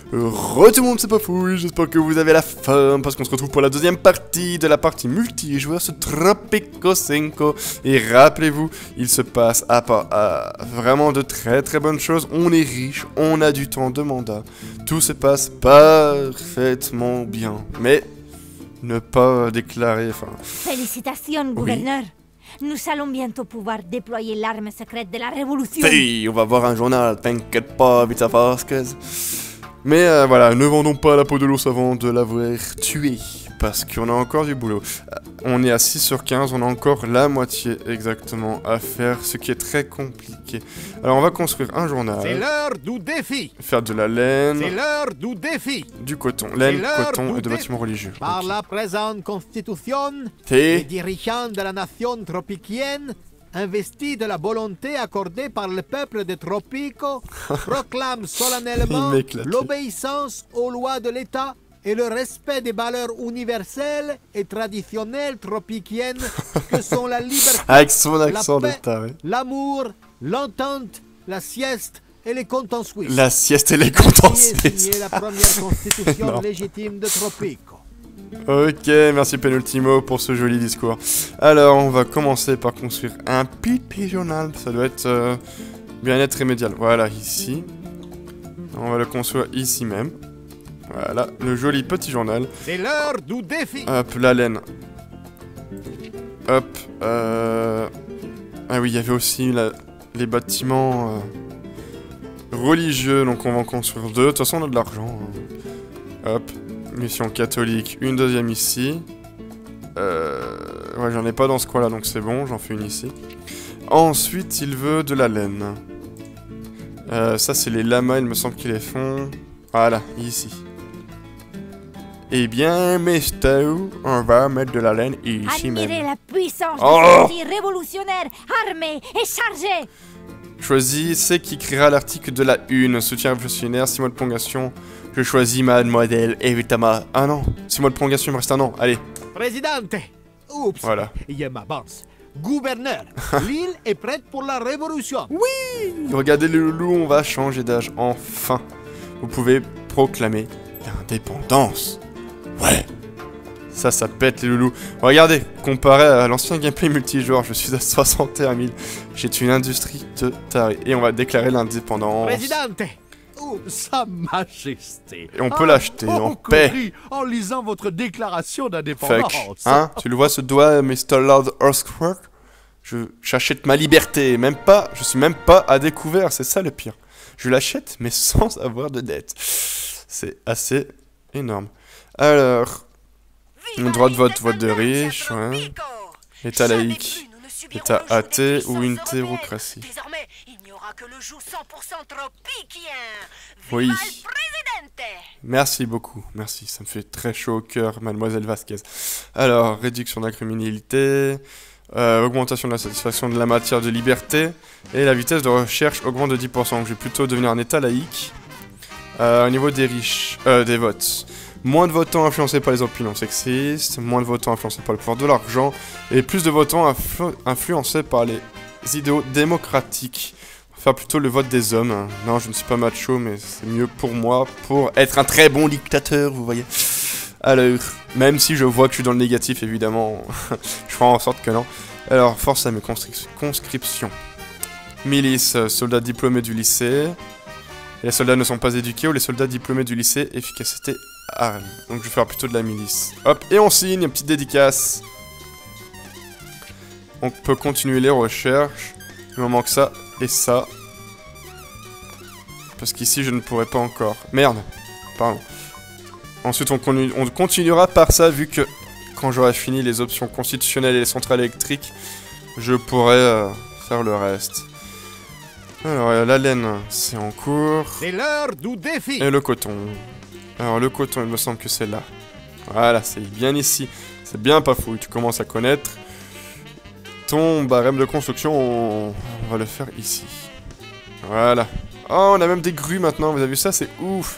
Re tout le monde, c'est Pafouille, j'espère que vous avez la forme parce qu'on se retrouve pour la deuxième partie de la partie multijoueur sur Tropico 5. Et rappelez-vous, il se passe vraiment de très très bonnes choses. On est riche, on a du temps de mandat, tout se passe parfaitement bien. Mais ne pas déclarer, enfin... Félicitations, gouverneur. Nous allons bientôt pouvoir déployer l'arme secrète de la révolution. Si, on va voir un journal, t'inquiète pas, vite à Vasquez. Mais voilà, ne vendons pas la peau de l'ours avant de l'avoir tué, parce qu'on a encore du boulot. On est à 6 sur 15, on a encore la moitié exactement à faire, ce qui est très compliqué. Alors on va construire un journal. C'est l'heure du défi. Faire de la laine. C'est l'heure du défi. Du coton. Laine, coton et de bâtiments religieux. Par la présente constitution, Et les dirigeants de la nation tropicienne, investis de la volonté accordée par le peuple de Tropico, proclament solennellement l'obéissance aux lois de l'État et le respect des valeurs universelles et traditionnelles tropiciennes que sont la liberté, avec son accent la d'État, oui. l'amour, l'entente, la sieste et les comptes en Suisse. La sieste et les comptes en Ainsi est Suisse. signée la première constitution Non. légitime de Tropico. Ok, merci Penultimo pour ce joli discours. Alors, on va commencer par construire un petit journal. Ça doit être bien-être remédial. Voilà, ici. On va le construire ici même. Voilà, le joli petit journal. C'est l'heure du défi. Hop, la laine. Hop. Ah oui, il y avait aussi les bâtiments religieux. Donc on va en construire 2. De toute façon, on a de l'argent. Hop. Mission catholique. Une deuxième ici. Ouais, j'en ai pas dans ce coin-là, donc c'est bon. J'en fais une ici. Ensuite, il veut de la laine. Ça, c'est les lamas, il me semble qu'ils les font. Voilà, ici. Eh bien, Mister, on va mettre de la laine ici même. Admirez la puissance Oh de ce parti révolutionnaire, armé et chargé. Choisissez qui créera l'article de la une. Soutien révolutionnaire, 6 mois de prolongation. Je choisis mademoiselle Evitama. Ah non, 6 mois de prolongation, il me reste un an. Allez, Présidente. Oups. voilà. Je m'avance. Gouverneur, l'île est prête pour la révolution. Regardez le loulou, on va changer d'âge. Enfin, vous pouvez proclamer l'indépendance. Ouais. Ça pète les loulous. Regardez, comparé à l'ancien gameplay multijoueur, je suis à 61 000. J'ai une industrie de taré. Et on va déclarer l'indépendance. Présidente. Sa Majesté. Et on peut l'acheter en paix. Ri en lisant votre déclaration d'indépendance. Fuck. Hein? Tu le vois ce doigt, Mr. Lord Earthquake? J'achète ma liberté. Même pas, je suis même pas à découvert. C'est ça le pire. Je l'achète, mais sans avoir de dette. C'est assez énorme. Alors, le droit de vote, vote de riche, ouais. État laïque, État athée ou une théocratie. Désormais, il n'y aura que le joug 100% tropicien. Oui. Viva el presidente. Merci beaucoup, merci, ça me fait très chaud au cœur, mademoiselle Vasquez. Alors, réduction de la criminalité, augmentation de la satisfaction de la matière de liberté, et la vitesse de recherche augmente de 10%, donc je vais plutôt devenir un état laïque. Au niveau des riches, des votes. Moins de votants influencés par les opinions sexistes, moins de votants influencés par le pouvoir de l'argent, et plus de votants influencés par les idéaux démocratiques. On va faire plutôt le vote des hommes. Non, je ne suis pas macho, mais c'est mieux pour moi, pour être un très bon dictateur, vous voyez. Alors, même si je vois que je suis dans le négatif, évidemment, je ferai en sorte que non. Alors, force à mes conscriptions. Milice, soldats diplômés du lycée. Et les soldats ne sont pas éduqués, ou les soldats diplômés du lycée, efficacité arme. Donc je vais faire plutôt de la milice. Hop, et on signe, une petite dédicace. On peut continuer les recherches. Il me manque ça et ça. Parce qu'ici je ne pourrais pas encore. Merde, pardon. Ensuite on continuera par ça, vu que quand j'aurai fini les options constitutionnelles et les centrales électriques, je pourrai faire le reste. Alors, la laine, c'est en cours. C'est l'heure du défi. Et le coton. Alors, le coton, il me semble que c'est là. Voilà, c'est bien ici. C'est bien pas fou, tu commences à connaître. Ton barème de construction, on va le faire ici. Voilà. Oh, on a même des grues maintenant, vous avez vu ça? C'est ouf.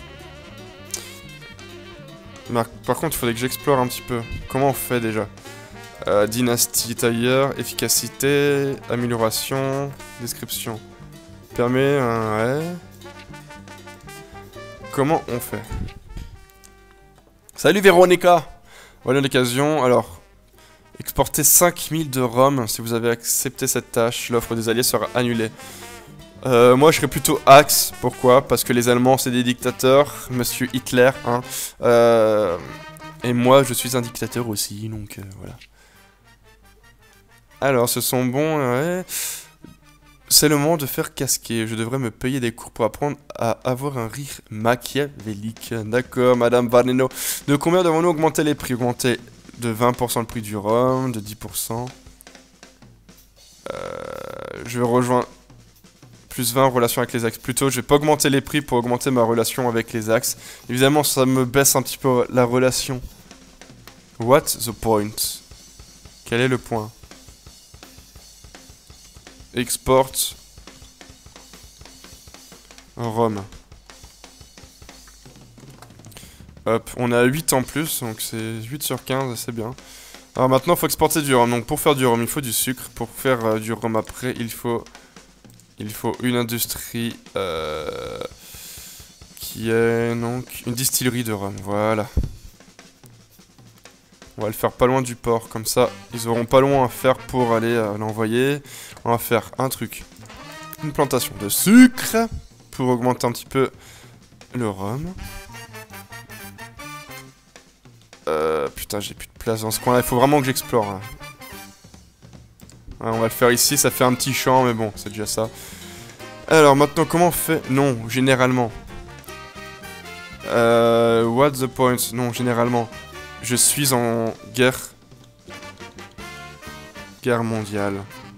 Par contre, il faudrait que j'explore un petit peu. Comment on fait déjà? Dynastie tailleur, efficacité, amélioration, description. Permet un... Ouais. comment on fait? Salut Véronica! Voilà l'occasion. Alors, exporter 5000 de rhum. Si vous avez accepté cette tâche, l'offre des alliés sera annulée. Moi, je serais plutôt Axe. Pourquoi? Parce que les Allemands, c'est des dictateurs. Monsieur Hitler, hein. Et moi, je suis un dictateur aussi, donc voilà. Alors, ce sont bons, ouais. C'est le moment de faire casquer. Je devrais me payer des cours pour apprendre à avoir un rire machiavélique. D'accord, Madame Vaneno. De combien devons-nous augmenter les prix? Augmenter de 20% le prix du rhum, de 10%. Je vais rejoindre plus 20 en relation avec les axes. Plutôt, je vais pas augmenter les prix pour augmenter ma relation avec les axes. Évidemment, ça me baisse un petit peu la relation. What's the point? Quel est le point? Export Rome. Hop, on a 8 en plus, donc c'est 8 sur 15, c'est bien. Alors maintenant, il faut exporter du rhum. Donc pour faire du rhum, il faut du sucre. Pour faire du rhum après, il faut une industrie qui est donc une distillerie de rhum. Voilà. On va le faire pas loin du port, comme ça, ils auront pas loin à faire pour aller l'envoyer. On va faire un truc. Une plantation de sucre pour augmenter un petit peu le rhum. Putain, j'ai plus de place dans ce coin-là. Il faut vraiment que j'explore. Hein. Ouais, on va le faire ici. Ça fait un petit champ, mais bon, c'est déjà ça. Alors, maintenant, comment on fait? Non, généralement. What's the point? Non, généralement. Je suis en guerre. Guerre mondiale.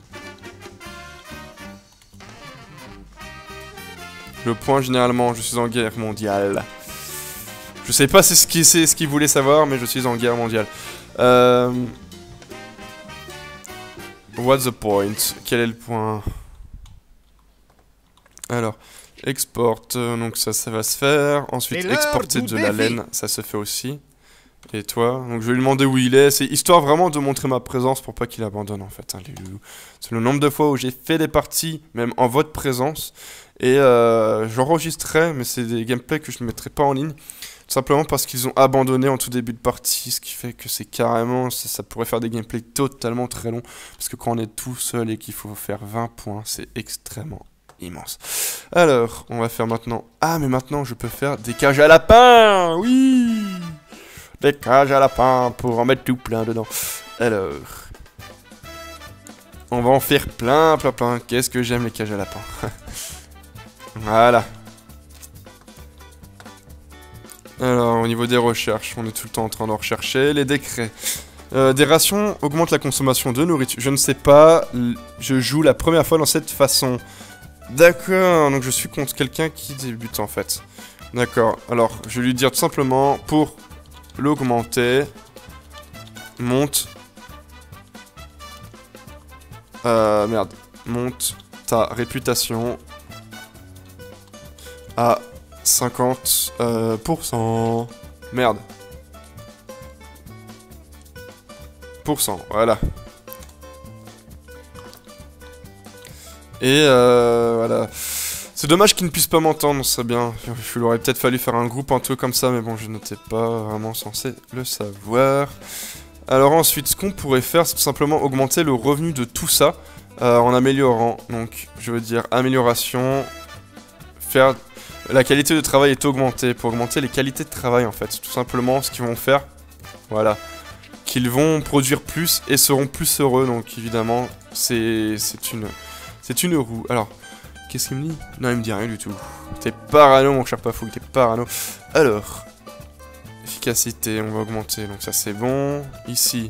Le point, généralement, je suis en guerre mondiale. Je sais pas c'est ce qu'il voulait savoir, mais je suis en guerre mondiale. What's the point? Quel est le point? Alors, export, donc ça va se faire. Ensuite, exporter de la laine, ça se fait aussi. Et toi? Donc je vais lui demander où il est. C'est histoire vraiment de montrer ma présence pour pas qu'il abandonne en fait. Hein, c'est le nombre de fois où j'ai fait des parties, même en votre présence. Et j'enregistrerai, mais c'est des gameplays que je ne mettrai pas en ligne. Tout simplement parce qu'ils ont abandonné en tout début de partie. Ce qui fait que c'est carrément... Ça pourrait faire des gameplays totalement très longs. Parce que quand on est tout seul et qu'il faut faire 20 points, c'est extrêmement immense. Alors, on va faire maintenant... Ah, mais maintenant je peux faire des cages à lapins. Oui! Des cages à lapins pour en mettre tout plein dedans. Alors... On va en faire plein. Qu'est-ce que j'aime les cages à lapins. Voilà. Alors, au niveau des recherches, on est tout le temps en train de rechercher. Les décrets. Des rations augmentent la consommation de nourriture. Je ne sais pas. Je joue la première fois dans cette façon. D'accord, donc je suis contre quelqu'un qui débute en fait. D'accord, alors je vais lui dire tout simplement pour l'augmenter. Monte. Merde. Monte ta réputation à 50%. Merde. Voilà. Et voilà. C'est dommage qu'il ne puisse pas m'entendre, c'est bien. Il aurait peut-être fallu faire un groupe un peu comme ça, mais bon, je n'étais pas vraiment censé le savoir. Alors ensuite, ce qu'on pourrait faire, c'est tout simplement augmenter le revenu de tout ça en améliorant. Donc, je veux dire, amélioration, faire... La qualité de travail est augmentée, pour augmenter les qualités de travail en fait. Tout simplement, ce qu'ils vont faire, voilà, qu'ils vont produire plus et seront plus heureux. Donc évidemment, c'est une roue. Alors, qu'est-ce qu'il me dit? Non, il me dit rien du tout. T'es parano, mon cher Pafou, t'es parano. Alors, efficacité, on va augmenter. Donc ça, c'est bon. Ici,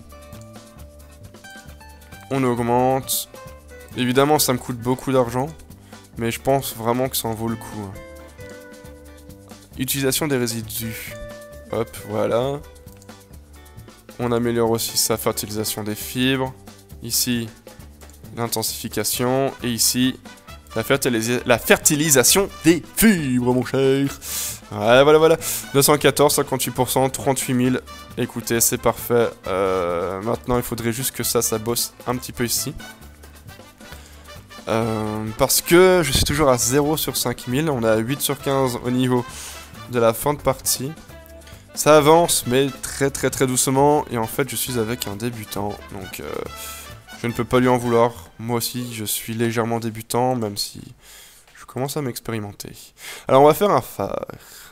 on augmente. Évidemment, ça me coûte beaucoup d'argent. Mais je pense vraiment que ça en vaut le coup. Utilisation des résidus. Hop, voilà. On améliore aussi sa fertilisation des fibres. Ici, l'intensification. Et ici, la fertilisation des fibres, mon cher. Voilà. 214, 58%, 38 000. Écoutez, c'est parfait. Maintenant, il faudrait juste que ça bosse un petit peu ici. Parce que je suis toujours à 0 sur 5000. On est à 8 sur 15 au niveau de la fin de partie. Ça avance, mais très doucement. Et en fait, je suis avec un débutant. Donc, je ne peux pas lui en vouloir. Moi aussi, je suis légèrement débutant, même si je commence à m'expérimenter. Alors, on va faire un phare.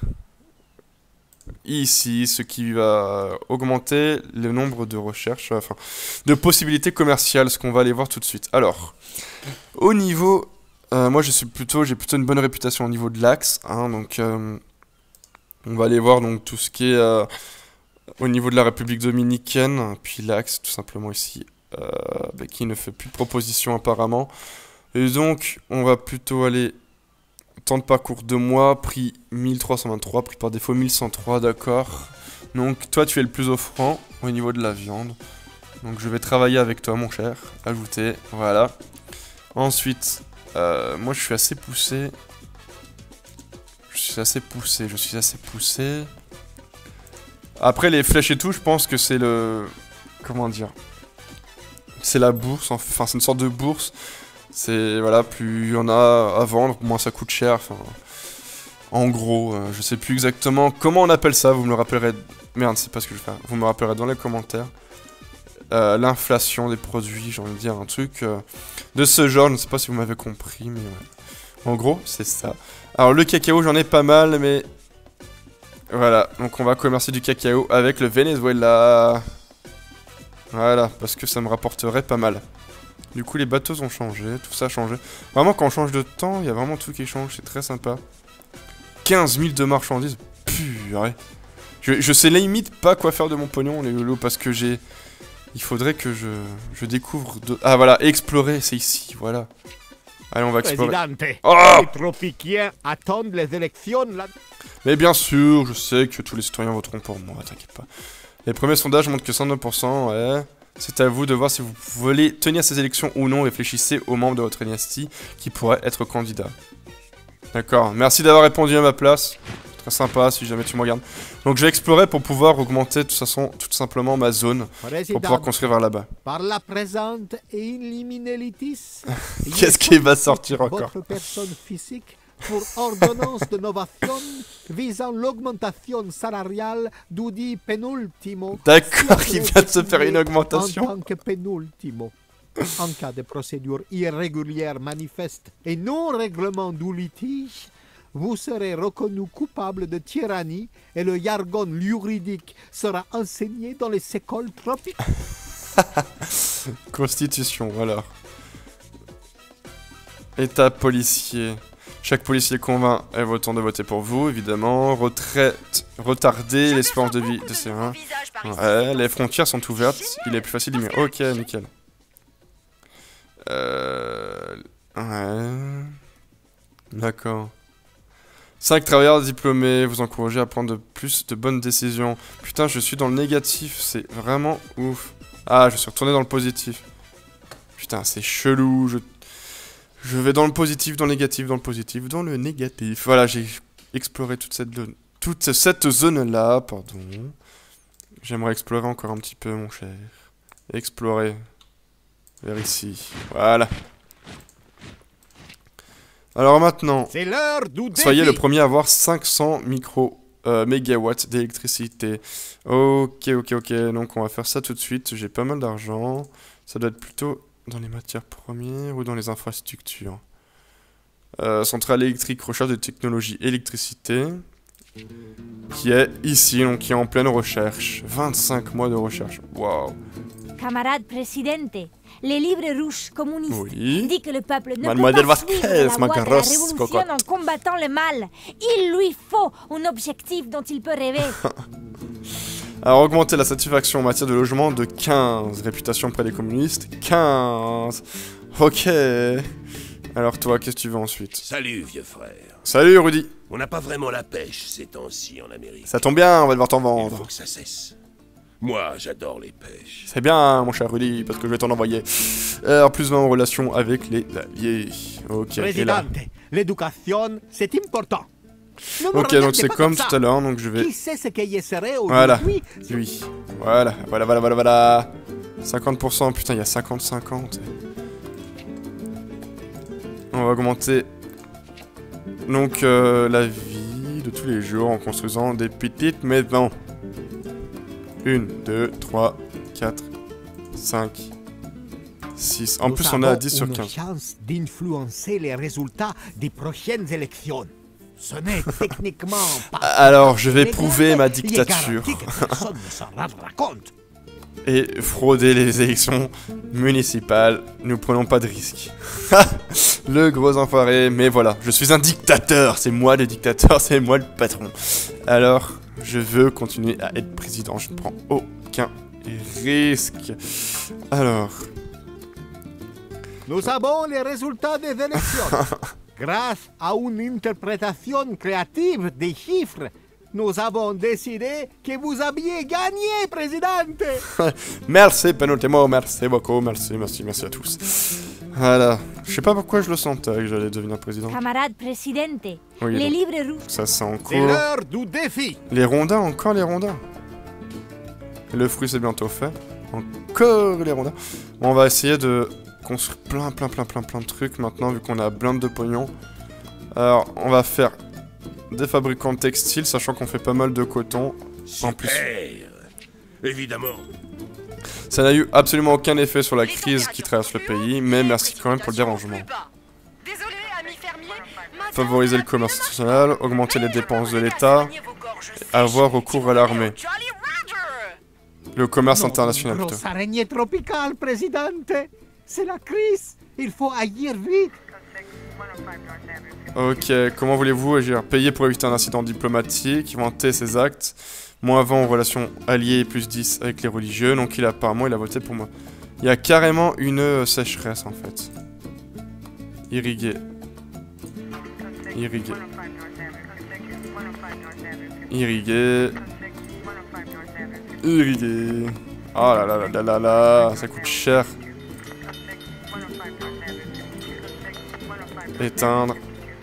Ici, ce qui va augmenter le nombre de recherches, enfin, de possibilités commerciales, ce qu'on va aller voir tout de suite. Alors, au niveau... moi, j'ai plutôt une bonne réputation au niveau de l'axe, hein, donc on va aller voir donc tout ce qui est au niveau de la République dominicaine, puis l'axe, tout simplement ici, qui ne fait plus de propositions apparemment. Et donc, on va plutôt aller temps de parcours 2 mois, prix 1323, prix par défaut 1103, d'accord. Donc, toi, tu es le plus offrant au niveau de la viande. Donc, je vais travailler avec toi, mon cher. Ajouter, voilà. Ensuite... moi je suis assez poussé. Après les flèches et tout, je pense que c'est le... Comment dire? C'est la bourse, enfin c'est une sorte de bourse. C'est, voilà, plus il y en a à vendre, moins ça coûte cher. Enfin, en gros, je sais plus exactement comment on appelle ça, vous me le rappellerez... Merde, c'est pas ce que je vais faire. Vous me rappellerez dans les commentaires. L'inflation des produits, j'ai envie de dire un truc de ce genre, je ne sais pas si vous m'avez compris, mais ouais. En gros, c'est ça. Alors le cacao, j'en ai pas mal, mais voilà, donc on va commercer du cacao avec le Venezuela. Voilà, parce que ça me rapporterait pas mal. Du coup, les bateaux ont changé, tout ça a changé. Vraiment, quand on change de temps, il y a vraiment tout qui change, c'est très sympa. 15 000 de marchandises, purée. Je sais limite pas quoi faire de mon pognon, les lolos, parce que j'ai... Il faudrait que je découvre... Ah voilà, explorer, c'est ici, voilà. Allez, on va explorer. Oh, les tropiciens attendent les élections là. Mais bien sûr, je sais que tous les citoyens voteront pour moi, t'inquiète pas. Les premiers sondages montrent que 109%, ouais. C'est à vous de voir si vous voulez tenir ces élections ou non. Réfléchissez aux membres de votre dynastie qui pourraient être candidats. D'accord, merci d'avoir répondu à ma place. Très sympa si jamais tu me regardes. Donc je vais explorer pour pouvoir augmenter de toute façon, tout simplement ma zone. Pour pouvoir construire vers là-bas. Par la présente et liminalitis. Qu'est-ce qui va sortir encore? Votre personne physique pour ordonnance de novation visant l'augmentation salariale d'Udi penultimo. D'accord, il vient de se faire une augmentation. En tant que penultimo. En cas de procédure irrégulière manifeste et non règlement du litige, vous serez reconnu coupable de tyrannie et le jargon juridique sera enseigné dans les écoles tropiques. Constitution, alors. État policier. Chaque policier convainc et votant de voter pour vous, évidemment. Retraite, retarder l'espérance de vie de ces uns. Ouais, les frontières sont ouvertes, il est plus facile d'immigrer. Ok, nickel. Ouais. D'accord. 5 travailleurs diplômés, vous encouragez à prendre plus de bonnes décisions. Putain, je suis dans le négatif, c'est vraiment ouf. Ah, je suis retourné dans le positif. Putain, c'est chelou, je vais dans le positif, dans le négatif, dans le positif, dans le négatif. Voilà, j'ai exploré toute cette zone-là, pardon. J'aimerais explorer encore un petit peu, mon cher. Explorer. Vers ici, voilà. Alors maintenant, soyez le premier à avoir 500 mégawatts d'électricité. Ok, donc on va faire ça tout de suite. J'ai pas mal d'argent. Ça doit être plutôt dans les matières premières ou dans les infrastructures. Centrale électrique, recherche de technologie électricité. Qui est ici, donc qui est en pleine recherche. 25 mois de recherche, waouh. Camarade Presidente, les livres rouges communistes dit que le peuple ne Mademoiselle peut pas Vasquez, suivre la voie de la Macarros, révolution cocotte. en combattant le mal. Il lui faut un objectif dont il peut rêver. Alors, augmenter la satisfaction en matière de logement de 15. Réputation auprès des communistes, 15. Ok. Alors toi, qu'est-ce que tu veux ensuite? Salut, vieux frère. Salut, Rudy. On n'a pas vraiment la pêche ces temps-ci en Amérique. Ça tombe bien, on va devoir t'en Il vendre. faut que ça cesse. Moi, j'adore les pêches. C'est bien, mon cher Rudy, parce que je vais t'en envoyer. En plus, en relation avec les alliés. Ok, et là. L'éducation, c'est important. Ok, donc c'est comme tout à l'heure, donc je vais... Qui sait ce qu'il y serait Voilà, aujourd'hui? lui. Voilà. 50%, putain, il y a 50-50. On va augmenter... Donc, la vie... vie de tous les jours en construisant des petites maisons. 1, 2, 3, 4, 5, 6. En plus, on a 10 sur 15. Nous avons une chance d'influencer les résultats des prochaines élections. Ce n'est techniquement pas... Alors, je vais prouver ma dictature. Personne ne s'en rendra compte. Et frauder les élections municipales. Nous prenons pas de risques. Le gros enfoiré. Mais voilà, je suis un dictateur. C'est moi le dictateur, c'est moi le patron. Alors, je veux continuer à être président. Je ne prends aucun risque. Alors... Nous avons les résultats des élections. Grâce à une interprétation créative des chiffres, nous avons décidé que vous aviez gagné, Présidente. Merci, Penultimo, merci beaucoup, merci à tous. Voilà, je sais pas pourquoi je le sentais que j'allais devenir président. Camarade Presidente, Oui, les donc, livres rouges. ça c'est en C'est cours. l'heure du défi. Les rondins, encore les rondins. Le fruit c'est bientôt fait. Encore les rondins. Bon, on va essayer de construire plein de trucs maintenant, vu qu'on a blinde de pognon. Alors, on va faire des fabricants de textiles, sachant qu'on fait pas mal de coton. En plus, Évidemment. ça n'a eu absolument aucun effet sur la crise qui traverse le pays, mais merci quand même pour le dérangement. Désolé, ami fermier. Favoriser le commerce international, augmenter les dépenses de l'État, avoir recours à l'armée. Le commerce international plutôt. Grosse araignée tropicale, Présidente. C'est la crise. Il faut agir vite. Ok, comment voulez-vous agir? Payer pour éviter un incident diplomatique, vanter ses actes, moins 20 en relation alliée, plus 10 avec les religieux, donc apparemment il a voté pour moi. Il y a carrément une sécheresse en fait. Irriguer. Irriguer. Irriguer. Irriguer. Oh là là là là là là, ça coûte cher. Éteindre.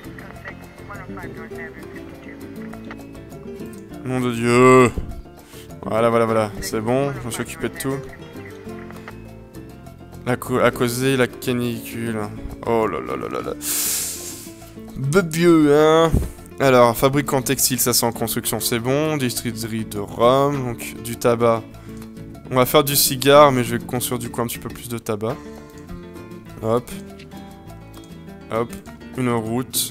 Nom de Dieu. Voilà. C'est bon, je me suis occupé de tout. À causer la canicule. Oh là là là là là. Vieux, hein. Alors, fabricant textile, ça c'est en construction, c'est bon. Distillerie de rhum, donc du tabac. On va faire du cigare, mais je vais construire du coup un petit peu plus de tabac. Hop. Hop. Une route.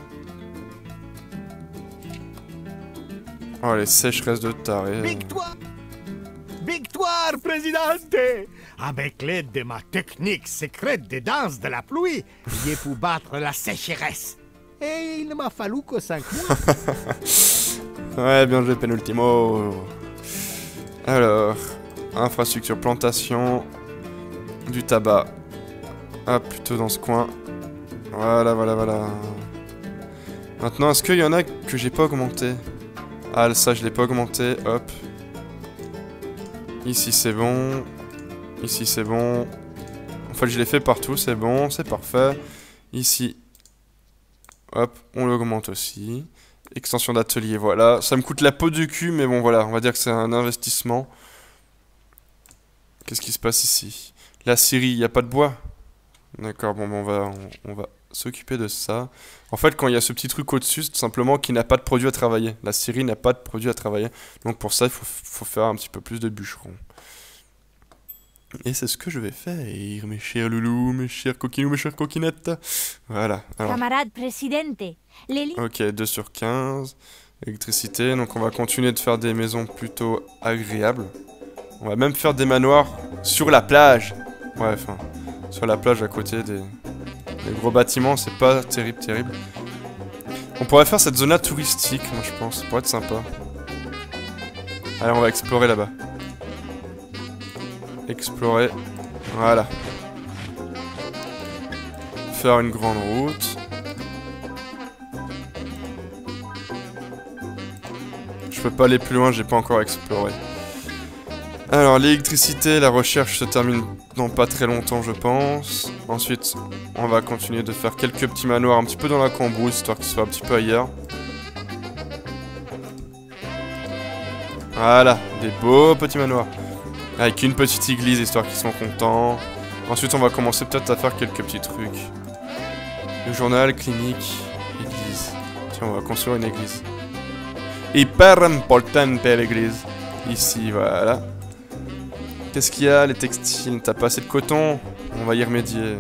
Oh, les sécheresses de taré. Victoire! Victoire, Présidente! Avec l'aide de ma technique secrète de danse de la pluie, j'ai pu battre la sécheresse. Et il ne m'a fallu que 5 mois. Ouais, bien joué, Penultimo. Alors, infrastructure, plantation, du tabac. Ah, plutôt dans ce coin. Voilà. Maintenant, est-ce qu'il y en a que j'ai pas augmenté? Ah, ça, je l'ai pas augmenté. Hop. Ici, c'est bon. Ici, c'est bon. En fait, je l'ai fait partout, c'est bon, c'est parfait. Ici. Hop, on l'augmente aussi. Extension d'atelier, voilà. Ça me coûte la peau du cul, mais bon, voilà. On va dire que c'est un investissement. Qu'est-ce qui se passe ici? La scierie, il n'y a pas de bois? D'accord, bon, on va s'occuper de ça. En fait, quand il y a ce petit truc au-dessus, c'est tout simplement qu'il n'a pas de produit à travailler. La scierie n'a pas de produit à travailler. Donc pour ça, il faut faire un petit peu plus de bûcherons. Et c'est ce que je vais faire, mes chers loulous, mes chers coquinous, mes chères coquinettes. Voilà. Alors. Camarade Presidente, les Ok, 2 sur 15. Électricité, donc on va continuer de faire des maisons plutôt agréables. On va même faire des manoirs sur la plage. Ouais, enfin, sur la plage à côté des gros bâtiments, c'est pas terrible. On pourrait faire cette zone-là touristique, moi je pense, ça pourrait être sympa. Allez, on va explorer là-bas. Explorer, voilà. Faire une grande route. Je peux pas aller plus loin, j'ai pas encore exploré. Alors, l'électricité, la recherche se termine dans pas très longtemps, je pense. Ensuite, on va continuer de faire quelques petits manoirs un petit peu dans la cambrousse, histoire qu'ils soient un petit peu ailleurs. Voilà, des beaux petits manoirs. Avec une petite église, histoire qu'ils sont contents. Ensuite, on va commencer peut-être à faire quelques petits trucs. Le journal, clinique, église. Tiens, on va construire une église. hyper importante l'église. Ici, voilà. Qu'est-ce qu'il y a? Les textiles. T'as pas assez de coton? On va y remédier.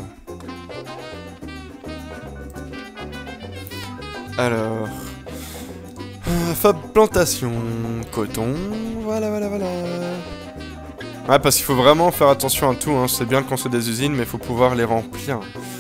Alors... Fab plantation, coton, voilà. Ouais, parce qu'il faut vraiment faire attention à tout, hein. C'est bien de construire des usines, mais il faut pouvoir les remplir.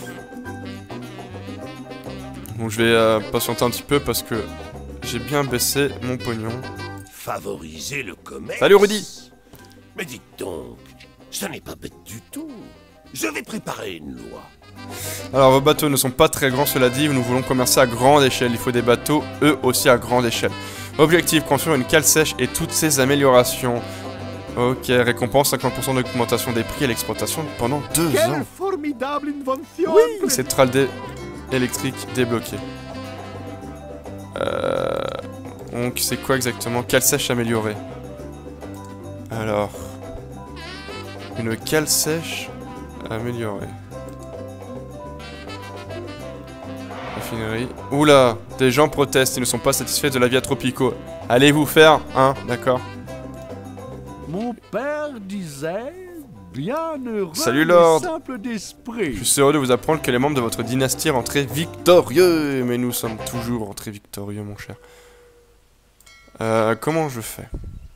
Donc je vais patienter un petit peu parce que j'ai bien baissé mon pognon. Favoriser le commerce. Salut Rudy. Mais dites donc, ça n'est pas bête du tout. Je vais préparer une loi. Alors vos bateaux ne sont pas très grands, cela dit, nous voulons commercer à grande échelle. Il faut des bateaux, eux aussi à grande échelle. Objectif, construire une cale sèche et toutes ses améliorations. Ok, récompense 50% d'augmentation des prix à l'exploitation pendant 2 ans. Quelle formidable invention! Oui, centrale électrique débloquée. Donc c'est quoi exactement? Cale sèche améliorée. Alors... Une cale sèche améliorée. Raffinerie. Oula, des gens protestent, ils ne sont pas satisfaits de la vie à Tropico. Allez vous faire, hein, d'accord. Mon père disait, bienheureux Salut Lord. simple d'esprit. Je suis heureux de vous apprendre que les membres de votre dynastie rentraient victorieux. Mais nous sommes toujours rentrés victorieux, mon cher. Comment je fais?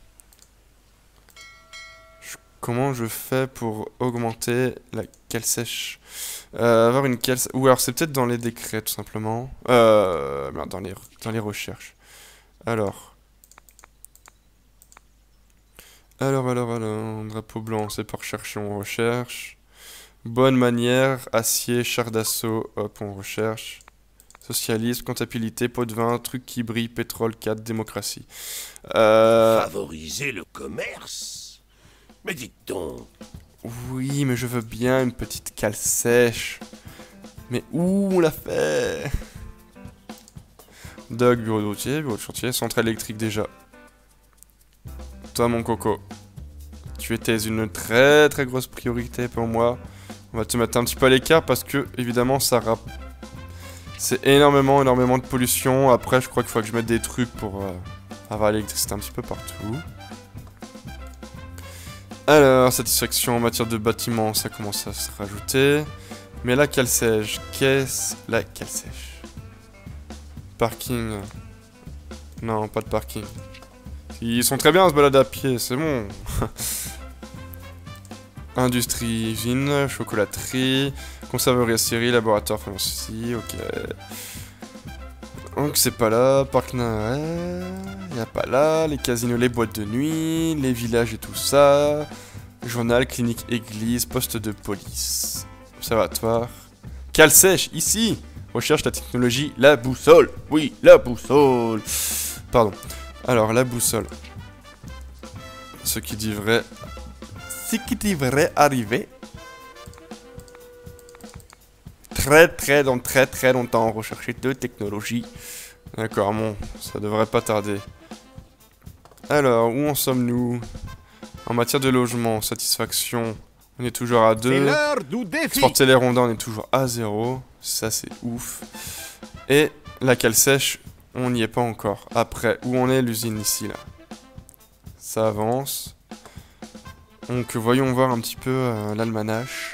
Comment je fais pour augmenter la cale sèche? Avoir une cale... Ou alors c'est peut-être dans les décrets tout simplement. Merde, dans les recherches. Alors, drapeau blanc, c'est par recherche, on recherche. Bonne manière, acier, char d'assaut, hop, on recherche. Socialisme, comptabilité, pot de vin, truc qui brille, pétrole, 4, démocratie. Favoriser le commerce? Mais dites donc. Oui, mais je veux bien une petite cale sèche. Mais où on l'a fait? Doc, bureau de chantier, centrale électrique déjà. Toi, mon coco, tu étais une très très grosse priorité pour moi. On va te mettre un petit peu à l'écart parce que, évidemment, c'est énormément de pollution. Après, je crois qu'il faut que je mette des trucs pour avoir l'électricité un petit peu partout. Alors, satisfaction en matière de bâtiment, ça commence à se rajouter. Mais la cale sèche, qu'est-ce la cale sèche? Parking. Non, pas de parking. Ils sont très bien à se balader à pied, c'est bon. Industrie, usine, chocolaterie, conserverie à scierie, laboratoire, pharmacie, ok. Donc c'est pas là, parc Naret, y a pas là, les casinos, les boîtes de nuit, les villages et tout ça, journal, clinique, église, poste de police, observatoire, cale sèche, ici, recherche la technologie, la boussole, oui, la boussole, pardon, alors la boussole, ce qui devrait arriver, dans très longtemps, rechercher de technologie. D'accord, bon, ça devrait pas tarder. Alors, où en sommes-nous? En matière de logement, satisfaction, on est toujours à 2. Exporter les rondins, on est toujours à 0. Ça, c'est ouf. Et la cale sèche, on n'y est pas encore. Après, où on est l'usine ici, là? Ça avance. Donc, voyons voir un petit peu l'almanach.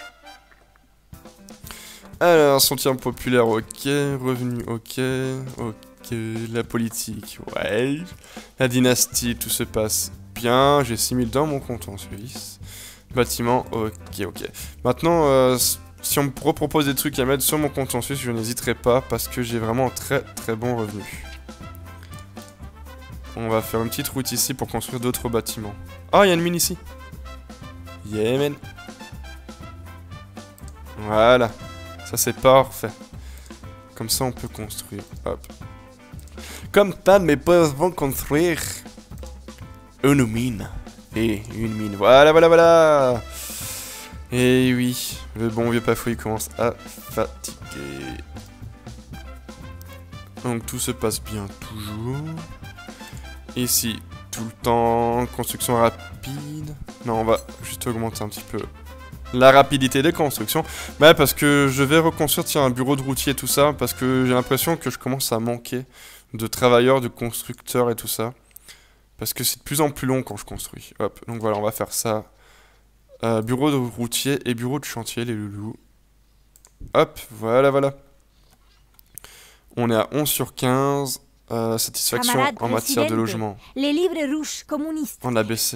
Alors, soutien populaire, ok. Revenu, ok. Ok. La politique, ouais. La dynastie, tout se passe bien. J'ai 6000 dans mon compte en Suisse. Bâtiment, ok. Maintenant, si on me repropose des trucs à mettre sur mon compte en Suisse, je n'hésiterai pas parce que j'ai vraiment un très bon revenu. On va faire une petite route ici pour construire d'autres bâtiments. Ah, il y a une mine ici. Yeah, man. Voilà. Ça, c'est parfait. Comme ça, on peut construire. Hop. Comme ça, mes potes vont construire une mine. Et une mine. Voilà. Et oui, le bon vieux Pafouille commence à fatiguer. Donc, tout se passe bien toujours. Ici, tout le temps. Construction rapide. Non, on va juste augmenter un petit peu la rapidité des constructions. Bah, parce que je vais reconstruire, tiens, un bureau de routier et tout ça. Parce que j'ai l'impression que je commence à manquer de travailleurs, de constructeurs et tout ça. Parce que c'est de plus en plus long quand je construis. Hop, donc voilà, on va faire ça. Bureau de routier et bureau de chantier, les loulous. Hop, voilà, voilà. On est à 11 sur 15. Satisfaction Camarade en matière de présidente, logement. Les livres rouges communistes. On a baissé.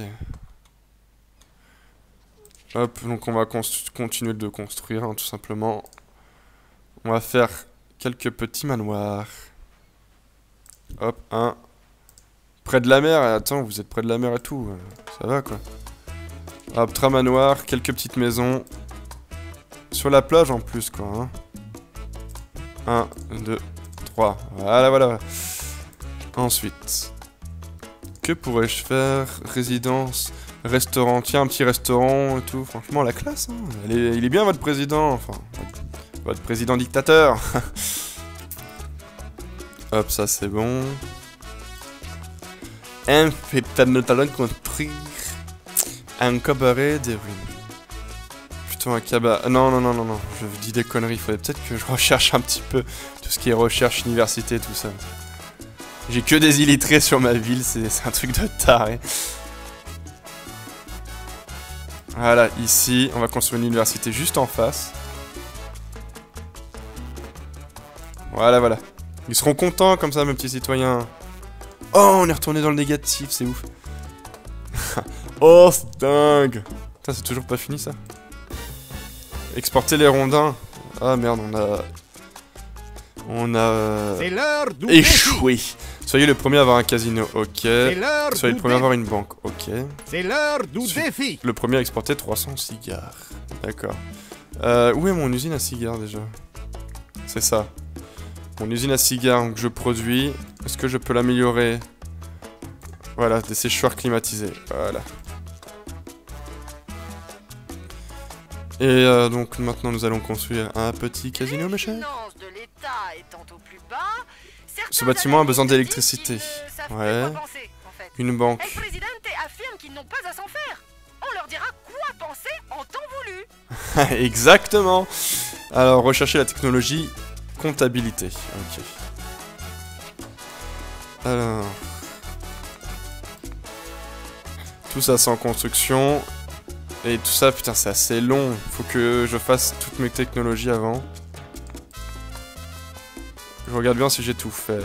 Hop, donc on va continuer de construire, hein, tout simplement. On va faire quelques petits manoirs. Hop, un. Près de la mer, attends, vous êtes près de la mer et tout. Ça va quoi. Hop, 3 manoirs, quelques petites maisons. Sur la plage en plus quoi. Hein. 1, 2, 3. Voilà, voilà. Ensuite. Que pourrais-je faire? Résidence, restaurant. Tiens, un petit restaurant et tout. Franchement, la classe. Hein. Il est bien votre président. Enfin, votre président dictateur. Hop, ça c'est bon. Un fait de talent construire un cabaret des ruines. Plutôt un cabaret. Non, non, non, non, non. Je dis des conneries. Il faudrait peut-être que je recherche un petit peu tout ce qui est recherche, université, tout ça. J'ai que des illettrés sur ma ville. C'est un truc de taré. Voilà, ici, on va construire une université juste en face. Voilà, voilà. Ils seront contents comme ça, mes petits citoyens. Oh, on est retourné dans le négatif, c'est ouf. Oh, c'est dingue. Putain, c'est toujours pas fini, ça. Exporter les rondins. Ah, merde, on a C'est l'heure du échoué. Soyez le premier à avoir un casino, ok. C'est l'heure Soyez du le premier à avoir une banque, ok. C'est l'heure du défi. Le premier à exporter 300 cigares. D'accord. Où est mon usine à cigares, déjà? C'est ça. Mon usine à cigares que je produis, est-ce que je peux l'améliorer? Voilà, des séchoirs climatisés. Voilà. Et donc maintenant nous allons construire un petit casino, mes chers. Les finances de l'État étant au plus bas, Ce bâtiment a besoin d'électricité. Ouais. Une banque. El Presidente affirme qu'ils n'ont pas à s'en faire. On leur dira quoi penser en temps voulu. Exactement. Alors, rechercher la technologie comptabilité. Ok. Alors... Tout ça c'est en construction. Et tout ça, putain, c'est assez long. Faut que je fasse toutes mes technologies avant. Je regarde bien si j'ai tout fait.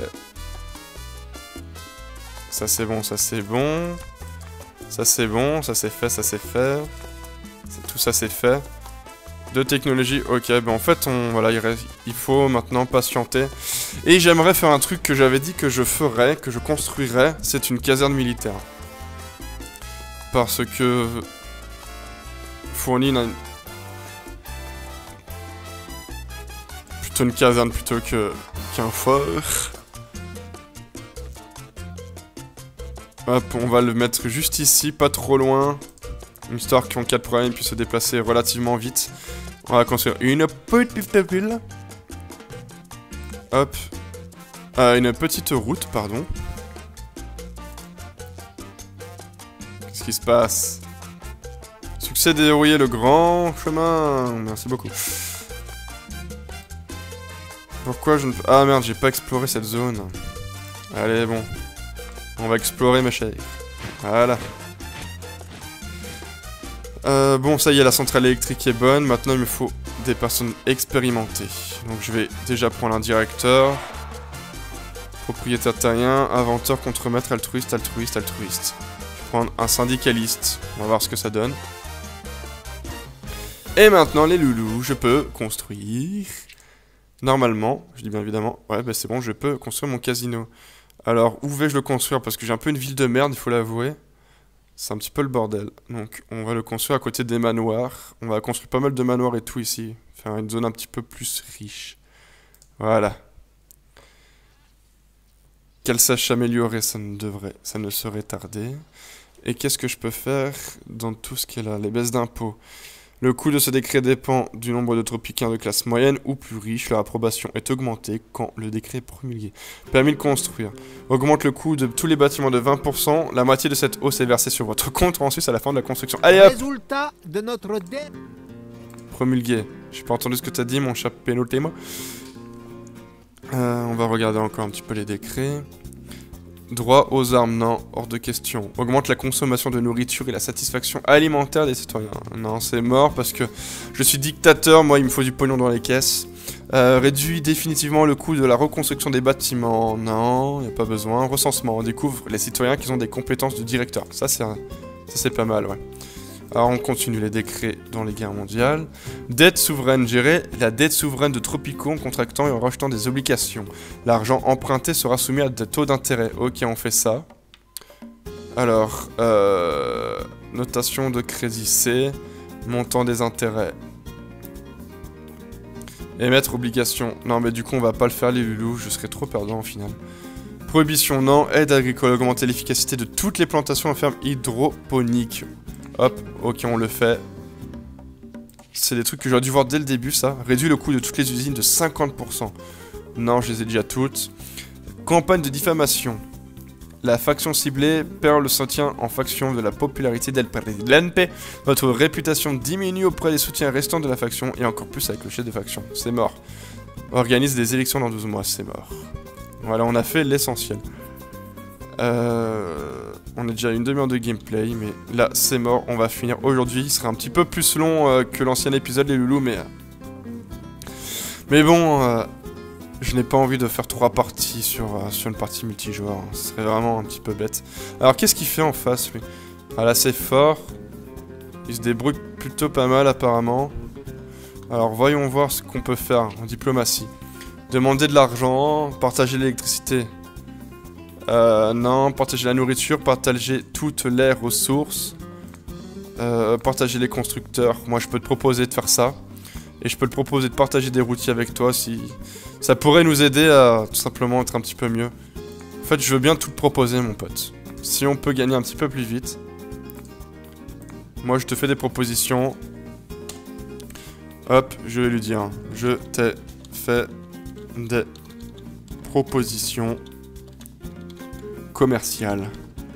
Ça c'est bon, ça c'est bon. Ça c'est bon, ça c'est fait, ça c'est fait. Tout ça c'est fait. De technologie, ok, ben en fait, voilà, il faut maintenant patienter. Et j'aimerais faire un truc que j'avais dit que je ferais, que je construirais, c'est une caserne militaire. Parce que... fournit plutôt une caserne plutôt qu'un fort. Hop, on va le mettre juste ici, pas trop loin. Histoire qu'en cas de problème, il puisse se déplacer relativement vite. On va construire une petite ville. Hop. Une petite route, pardon. Qu'est-ce qui se passe? Succès déverrouiller le grand chemin. Merci beaucoup. Pourquoi je ne... Ah merde, j'ai pas exploré cette zone. Allez, bon. On va explorer, ma chérie. Voilà. Bon, ça y est, la centrale électrique est bonne. Maintenant, il me faut des personnes expérimentées. Donc, je vais déjà prendre un directeur. Propriétaire terrien, inventeur, contremaître, altruiste, altruiste, altruiste. Je vais prendre un syndicaliste. On va voir ce que ça donne. Et maintenant, les loulous, je peux construire... Normalement, je dis bien évidemment, ouais, bah c'est bon, je peux construire mon casino. Alors, où vais-je le construire? Parce que j'ai un peu une ville de merde, il faut l'avouer. C'est un petit peu le bordel. Donc, on va le construire à côté des manoirs. On va construire pas mal de manoirs et tout ici. Faire une zone un petit peu plus riche. Voilà. Qu'elle sache s'améliorer, ça ne saurait tarder. Et qu'est-ce que je peux faire dans tout ce qui est là? Les baisses d'impôts. Le coût de ce décret dépend du nombre de tropicains de classe moyenne ou plus riche. Leur approbation est augmentée quand le décret est promulgué. Permis de construire. Augmente le coût de tous les bâtiments de 20%. La moitié de cette hausse est versée sur votre compte en Suisse à la fin de la construction. Allez hop! Résultat de notre Promulgué. J'ai pas entendu ce que t'as dit, mon chat pénoté, moi. On va regarder encore un petit peu les décrets. Droit aux armes, non, hors de question. Augmente la consommation de nourriture et la satisfaction alimentaire des citoyens. Non, c'est mort parce que je suis dictateur, moi il me faut du pognon dans les caisses. Réduit définitivement le coût de la reconstruction des bâtiments. Non, il n'y a pas besoin. Recensement, on découvre les citoyens qui ont des compétences de directeur. Ça c'est pas mal, ouais. Alors on continue les décrets dans les guerres mondiales. Dette souveraine, gérer la dette souveraine de Tropico en contractant et en rachetant des obligations. L'argent emprunté sera soumis à des taux d'intérêt. Ok, on fait ça. Alors, notation de crédit C, montant des intérêts. Émettre obligation. Non mais du coup on va pas le faire les loulous, je serais trop perdant au final. Prohibition, non. Aide agricole, augmenter l'efficacité de toutes les plantations en ferme hydroponique. Hop, ok, on le fait. C'est des trucs que j'aurais dû voir dès le début, ça. Réduit le coût de toutes les usines de 50%. Non, je les ai déjà toutes. Campagne de diffamation. La faction ciblée perd le soutien en faction de la popularité del Presidente. Votre réputation diminue auprès des soutiens restants de la faction et encore plus avec le chef de faction. C'est mort. Organise des élections dans 12 mois, c'est mort. Voilà, on a fait l'essentiel. On est déjà à une demi-heure de gameplay, mais là c'est mort, on va finir aujourd'hui. Il sera un petit peu plus long que l'ancien épisode les loulous, mais bon, je n'ai pas envie de faire 3 parties sur une partie multijoueur, hein. Ce serait vraiment un petit peu bête. Alors qu'est-ce qu'il fait en face lui? Ah là c'est fort, il se débrouille plutôt pas mal apparemment. Alors voyons voir ce qu'on peut faire en diplomatie. Demander de l'argent, partager l'électricité. Non, partager la nourriture, partager toutes les ressources, partager les constructeurs. Moi je peux te proposer de faire ça. Et je peux te proposer de partager des routiers avec toi si... Ça pourrait nous aider à tout simplement être un petit peu mieux. En fait je veux bien tout te proposer mon pote. Si on peut gagner un petit peu plus vite. Moi je te fais des propositions. Hop, je vais lui dire. Je t'ai fait des propositions commercial.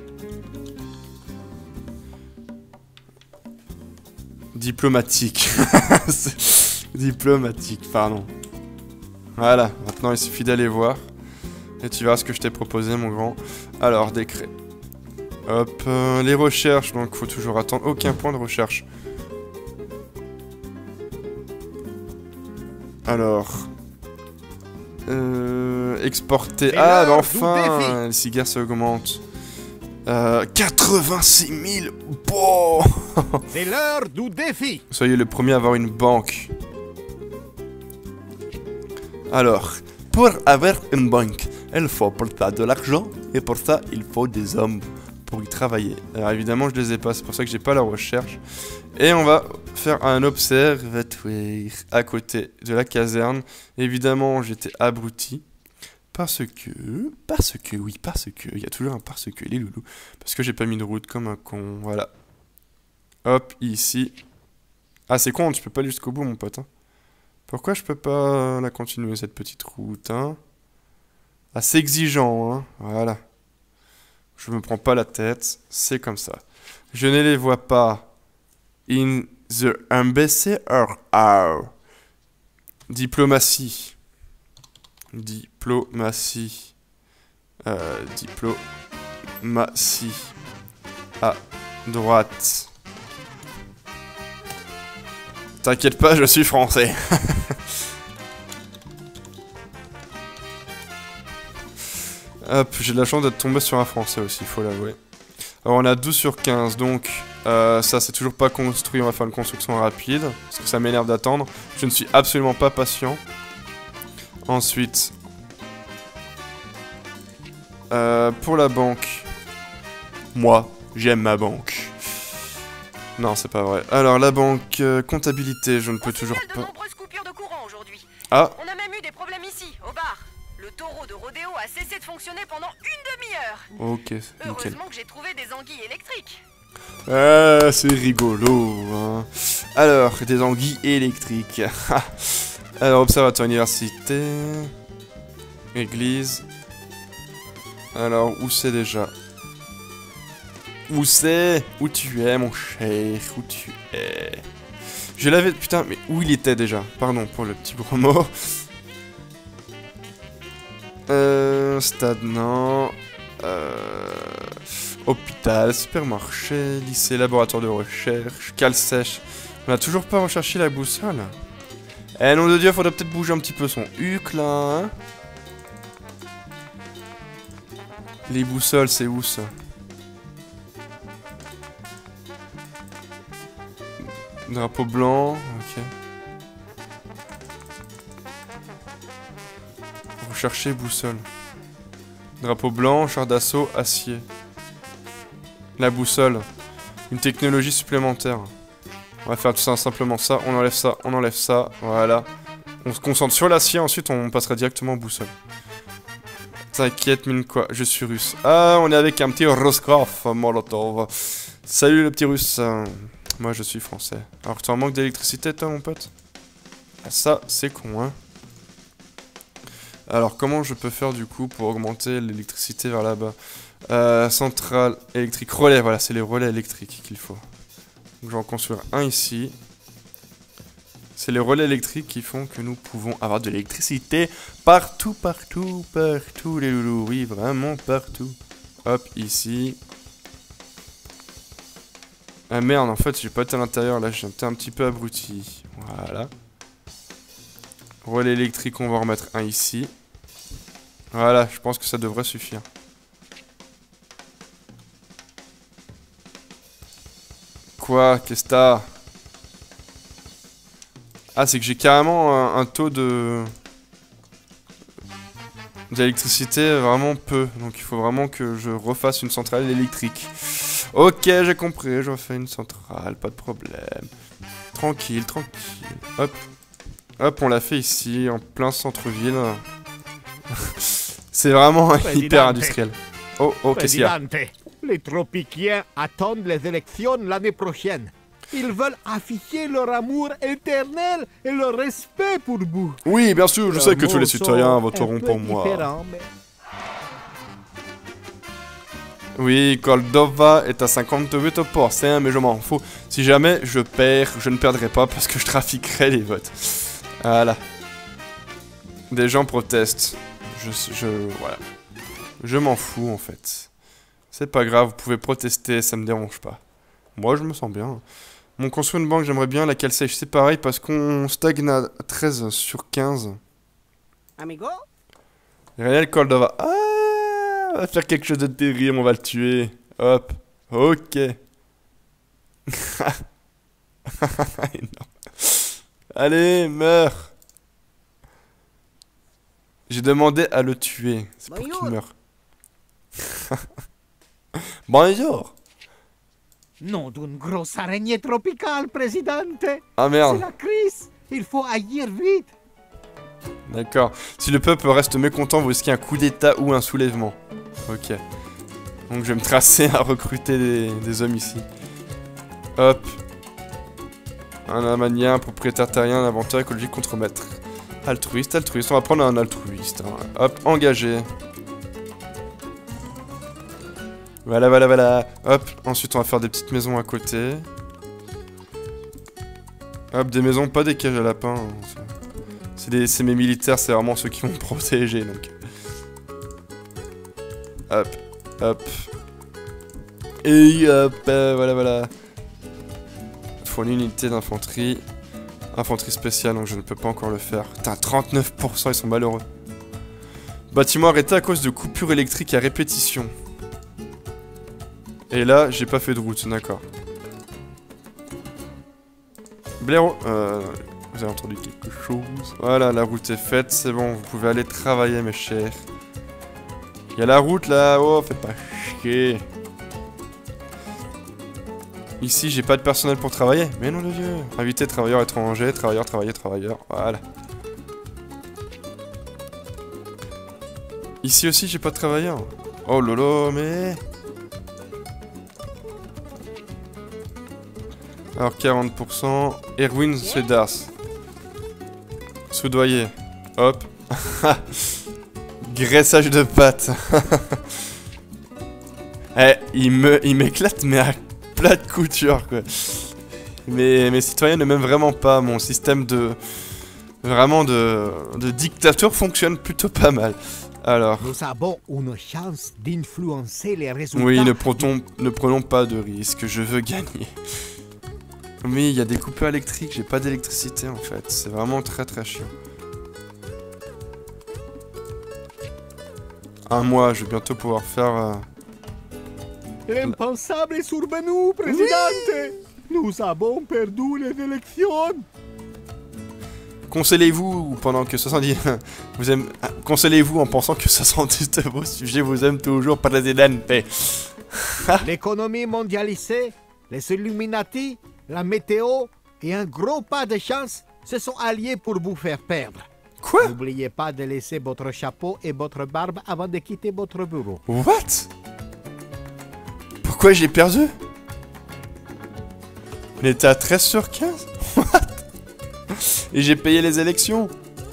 Diplomatique. Diplomatique, pardon. Voilà, maintenant il suffit d'aller voir. Et tu verras ce que je t'ai proposé, mon grand. Alors, décret. Hop, les recherches, donc faut toujours attendre. Aucun point de recherche. Alors... exporter. Ah, bah enfin, les cigares ça augmente. 86 000. Bon. C'est l'heure du défi. Soyez le premier à avoir une banque. Alors, pour avoir une banque, il faut pour ça de l'argent et pour ça il faut des hommes pour y travailler. Alors évidemment je les ai pas, c'est pour ça que j'ai pas la recherche. Et on va faire un observatoire à côté de la caserne. Évidemment j'étais abruti. Parce que, il y a toujours un parce que, les loulous. Parce que j'ai pas mis de route comme un con, voilà. Hop, ici. Ah c'est con, tu peux pas aller jusqu'au bout mon pote. Hein. Pourquoi je peux pas la continuer cette petite route, hein? Assez exigeant, hein, voilà. Je me prends pas la tête, c'est comme ça. Je ne les vois pas. In the embassy or how? Diplomatie. Diplomatie. Diplomatie. À droite. T'inquiète pas, je suis français. Hop, j'ai de la chance d'être tombé sur un français aussi, faut l'avouer. Alors on a 12 sur 15, donc ça c'est toujours pas construit, on va faire une construction rapide, parce que ça m'énerve d'attendre. Je ne suis absolument pas patient. Ensuite, pour la banque, moi j'aime ma banque. Non, c'est pas vrai. Alors la banque, comptabilité, je ne peux toujours pas. De nombreuses coupures de courant aujourd'hui. Ah. On a même eu des problèmes ici, au bar. Le taureau de rodéo a cessé de fonctionner pendant une demi-heure. Ok, nickel. Heureusement que j'ai trouvé des anguilles électriques. Ah, c'est rigolo, hein. Alors, des anguilles électriques. Alors, observatoire université. Église. Alors, où c'est déjà? Où c'est? Où tu es, mon cher? Où tu es? Je l'avais... Putain, mais où il était déjà? Pardon pour le petit gros mot. Stade, non. Hôpital, supermarché, lycée, laboratoire de recherche, cale sèche. On a toujours pas recherché la boussole. Eh nom de Dieu, faudrait peut-être bouger un petit peu son huc là, hein. Les boussoles, c'est où ça? Drapeau blanc, ok. Rechercher boussole. Drapeau blanc, char d'assaut, acier. La boussole. Une technologie supplémentaire. On va faire tout simplement ça, on enlève ça, voilà. On se concentre sur l'acier, ensuite on passera directement aux boussoles. T'inquiète, mine quoi, je suis russe. Ah, on est avec un petit Roscoff Molotov. Salut le petit russe. Moi je suis français. Alors tu en manques d'électricité toi mon pote? Ah, ça c'est con hein. Alors comment je peux faire du coup pour augmenter l'électricité vers là-bas? Centrale électrique, relais, voilà c'est les relais électriques qu'il faut. Donc je vais en construire un ici. C'est les relais électriques qui font que nous pouvons avoir de l'électricité partout, partout, partout les loulous. Oui, vraiment partout. Hop, ici. Ah merde, en fait, j'ai pas été à l'intérieur. Là, j'étais un petit peu abruti. Voilà. Relais électrique, on va en remettre un ici. Voilà, je pense que ça devrait suffire. Quoi? Qu'est-ce que t'as? Ah, c'est que j'ai carrément un taux d'électricité vraiment peu. Donc il faut vraiment que je refasse une centrale électrique. Ok, j'ai compris, je refais une centrale, pas de problème. Tranquille, tranquille. Hop. Hop, on l'a fait ici, en plein centre-ville. C'est vraiment hyper industriel. Oh, oh, qu'est-ce qu'il y a? Les Tropiciens attendent les élections l'année prochaine. Ils veulent afficher leur amour éternel et leur respect pour vous. Oui, bien sûr, je sais que tous les citoyens voteront pour moi. Mais... Oui, Koldova est à 58%, mais je m'en fous. Si jamais je perds, je ne perdrai pas parce que je trafiquerai les votes. Voilà. Des gens protestent. Voilà. Je m'en fous, en fait. C'est pas grave, vous pouvez protester, ça me dérange pas. Moi, je me sens bien. Mon construire une banque, j'aimerais bien. La cale sèche, c'est pareil parce qu'on stagne à 13 sur 15. Amigo? Réel Koldova. Ah, on va faire quelque chose de terrible, on va le tuer. Hop. Ok. Allez, meurs. J'ai demandé à le tuer. C'est pour qu'il meure. Bonjour. Nom d'une grosse araignée tropicale, présidente. Ah merde. C'est la crise. Il faut agir vite. D'accord. Si le peuple reste mécontent, vous risquez un coup d'état ou un soulèvement. Ok. Donc je vais me tracer à recruter des hommes ici. Hop. Un amanien, propriétaire terrien, un inventeur écologique, contremaître. Altruiste, altruiste. On va prendre un altruiste. Hein. Hop, engagé. Voilà, voilà, voilà. Hop, ensuite on va faire des petites maisons à côté. Hop, des maisons, pas des cages à lapins. C'est mes militaires, c'est vraiment ceux qui vont me protéger, donc. Hop, hop. Et hop, voilà, voilà. Il faut une unité d'infanterie. Infanterie spéciale, donc je ne peux pas encore le faire. Putain, 39%, ils sont malheureux. Bâtiment arrêté à cause de coupures électriques à répétition. Et là, j'ai pas fait de route, d'accord. Blaireau, vous avez entendu quelque chose? Voilà, la route est faite, c'est bon, vous pouvez aller travailler, mes chers. Il y a la route là, oh, faites pas chier. Ici, j'ai pas de personnel pour travailler, mais non de Dieu. Invité, travailleur étranger, travailleur, travailleur, voilà. Ici aussi, j'ai pas de travailleur. Oh lolo, mais... Alors 40%. Erwin Sedars. Soudoyer. Hop. Graissage de pâtes. Eh, il m'éclate, mais à plat de couture, quoi. Mais mes citoyens ne m'aiment vraiment pas. Mon système de... Vraiment de dictature fonctionne plutôt pas mal. Alors... Nous avons une chance d'influencer les résultats. Oui, ne prenons pas de risques, je veux gagner. Oui, il y a des coupures électriques, j'ai pas d'électricité en fait. C'est vraiment très très chiant. Un mois, je vais bientôt pouvoir faire... L'impensable est survenu, Presidente. Nous avons perdu les élections. Consolez-vous pendant que 70... Consolez-vous en pensant que 70 de vos sujets vous aiment toujours, Presidente. L'économie mondialisée, les Illuminati, la météo et un gros pas de chance se sont alliés pour vous faire perdre. Quoi? N'oubliez pas de laisser votre chapeau et votre barbe avant de quitter votre bureau. What? Pourquoi j'ai perdu? On était à 13 sur 15? What? Et j'ai payé les élections.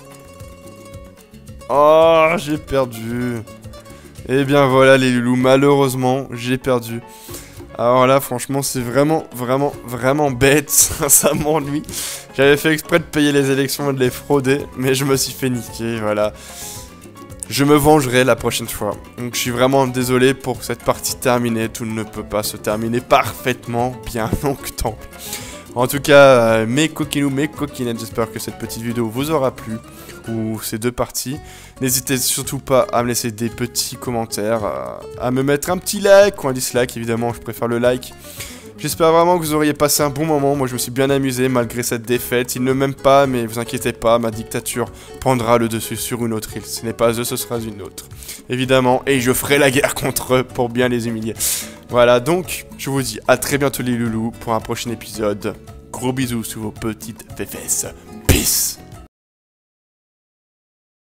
Oh, j'ai perdu. Et bien voilà les loulous, malheureusement, j'ai perdu. Alors là, franchement, c'est vraiment bête. Ça m'ennuie. J'avais fait exprès de payer les élections et de les frauder, mais je me suis fait niquer, voilà. Je me vengerai la prochaine fois. Donc je suis vraiment désolé pour cette partie terminée. Tout ne peut pas se terminer parfaitement bien longtemps. En tout cas, mes coquinous, mes coquinettes, j'espère que cette petite vidéo vous aura plu. Ou ces deux parties. N'hésitez surtout pas à me laisser des petits commentaires, à me mettre un petit like ou un dislike, évidemment je préfère le like. J'espère vraiment que vous auriez passé un bon moment, moi je me suis bien amusé malgré cette défaite. Ils ne m'aiment pas mais vous inquiétez pas, ma dictature prendra le dessus sur une autre île. Ce n'est pas eux, ce sera une autre. Évidemment, et je ferai la guerre contre eux pour bien les humilier. Voilà, donc je vous dis à très bientôt les loulous pour un prochain épisode. Gros bisous sous vos petites fesses. Peace.